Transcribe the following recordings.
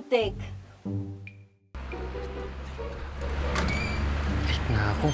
Good take. Late na ako.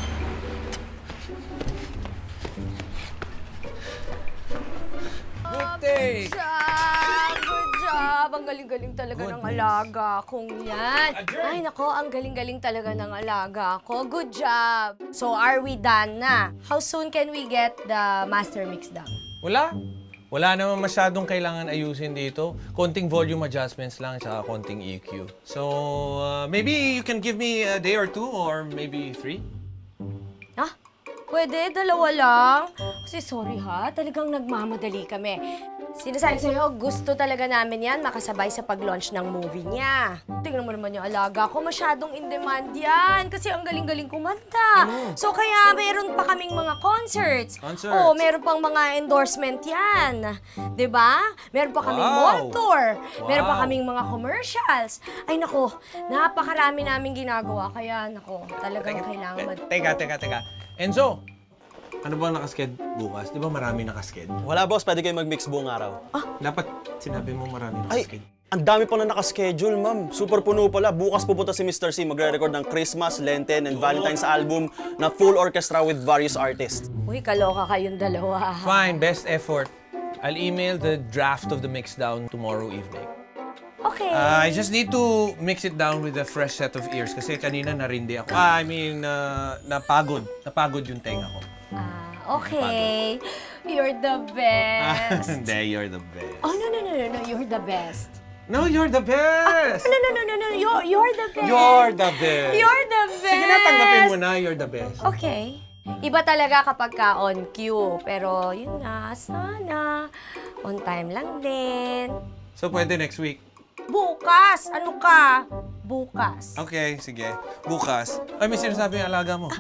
Good take! Good job! Ang galing-galing talaga ng alaga kong yan. Ay, nako, ang galing-galing talaga ng alaga ko. Good job! So, are we done na? How soon can we get the master mix done? Wala. Wala naman masyadong kailangan ayusin dito. Konting volume adjustments lang, tsaka konting EQ. So, maybe you can give me a day or two, or maybe 3? Ah, pwede? Dalawa lang? Kasi sorry ha, talagang nagmamadali kami. Sinasabi sa'yo, gusto talaga namin yan makasabay sa pag-launch ng movie niya. Tingnan mo naman yung alaga ko, masyadong in-demand yan kasi ang galing-galing kumanta. So kaya meron pa kaming mga concerts. Oo, meron pang mga endorsement yan. 'Di ba? Meron pa kaming mall tour. Meron pa kaming mga commercials. Ay nako, napakarami naming ginagawa kaya nako, talagang kailangan Teka. Enzo! Ano ba nakasked bukas? Di ba marami nakasked? Wala, boss. Pwede kayo mag-mix buong araw. Dapat sinabi mo marami nakasked. Ang dami pa na nakaschedule, ma'am. Super puno pala. Bukas pupunta si Mr. C. Magre-record ng Christmas, Lenten, and Valentine's album na full orchestra with various artists. Uy, kaloka kayong dalawa. Fine, best effort. I'll email the draft of the mix down tomorrow evening. Okay. I just need to mix it down with a fresh set of ears kasi kanina narindi ako. Napagod. Napagod yung tenga ko. Okay. You're the best. Hindi, you're the best. Oh, no. You're the best. No, you're the best! No. You're the best. You're the best! You're the best! Sige na, tanggapin mo na, you're the best. Okay. Iba talaga kapag ka on cue. Pero yun na, sana. On time lang din. So, pwede next week? Bukas! Ano ka? Bukas. Okay, sige. Bukas. Ay, may sinasabi yung alaga mo.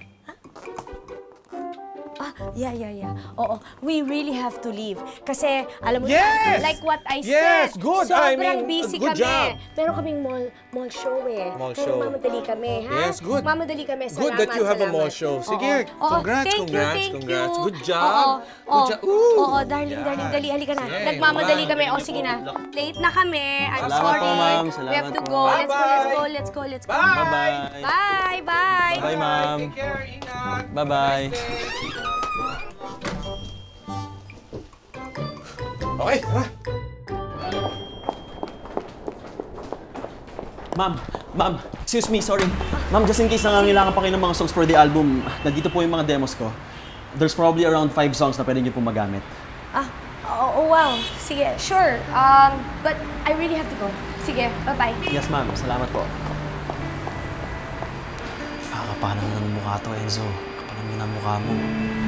Yeah. Oo, we really have to leave. Kasi, alam mo, Yes! like what I Yes, said, good. sobrang busy good kami. job. Meron kaming mall show eh. Mall Kaya show. mamadali kami, ha? Yes, good. Mamadali kami. Salamat, Good that you have a mall salamat. show. Sige, Oo. congrats. Thank you. Good job. Oo. Good job. Ooh. Oo, darling, dali. Halika na. Sige, Nagmamadali bye. kami. O, sige na. Late na kami. I'm Salamat sorry. po, ma'am. We have Salamat to po. go. Bye-bye. Let's go. Bye-bye. Bye. Bye, ma'am. Take care, ingat. Bye-bye. Okay, tara. Ma'am, excuse me, sorry. Ma'am, just in case nangangailangan pa kayo ng mga songs for the album, nandito po yung mga demos ko. There's probably around 5 songs na pwede niyo po magamit. Oh, wow. Sige, sure. But I really have to go. Sige, bye-bye. Yes, ma'am. Salamat po. Kakapalan mo ng mukha to, Enzo. Kapalan mo ng mukha mo.